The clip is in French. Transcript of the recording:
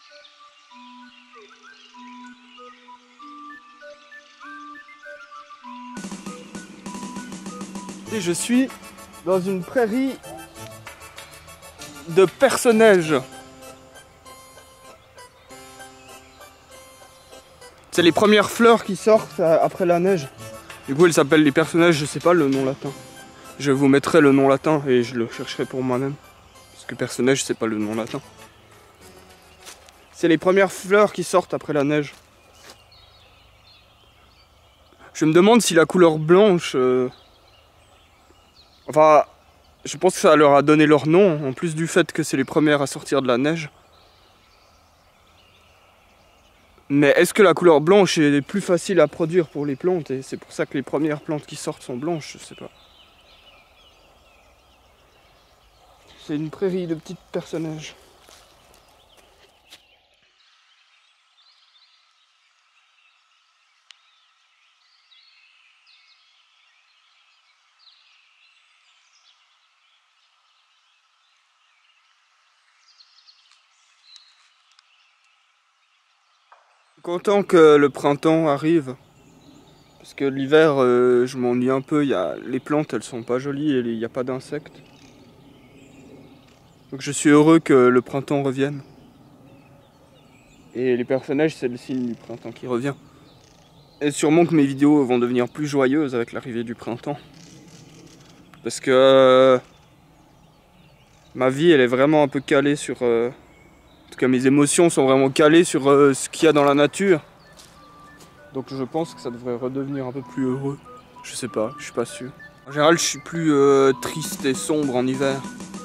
Et je suis dans une prairie de perce-neige. C'est les premières fleurs qui sortent après la neige. Du coup, elles s'appellent les perce-neiges, je sais pas le nom latin. Je vous mettrai le nom latin et je le chercherai pour moi-même. Parce que perce-neige, c'est pas le nom latin. C'est les premières fleurs qui sortent après la neige. Je me demande si la couleur blanche... Enfin, je pense que ça leur a donné leur nom, en plus du fait que c'est les premières à sortir de la neige. Mais est-ce que la couleur blanche est plus facile à produire pour les plantes et c'est pour ça que les premières plantes qui sortent sont blanches? Je sais pas. C'est une prairie de petites perce-neiges. Content que le printemps arrive parce que l'hiver je m'ennuie un peu, les plantes elles sont pas jolies et il n'y a pas d'insectes. Donc je suis heureux que le printemps revienne. Et les personnages c'est le signe du printemps qui revient. Et sûrement que mes vidéos vont devenir plus joyeuses avec l'arrivée du printemps. Parce que ma vie elle est vraiment un peu calée sur... En tout cas mes émotions sont vraiment calées sur ce qu'il y a dans la nature. Donc je pense que ça devrait redevenir un peu plus heureux. Je sais pas, je suis pas sûr. En général je suis plus triste et sombre en hiver.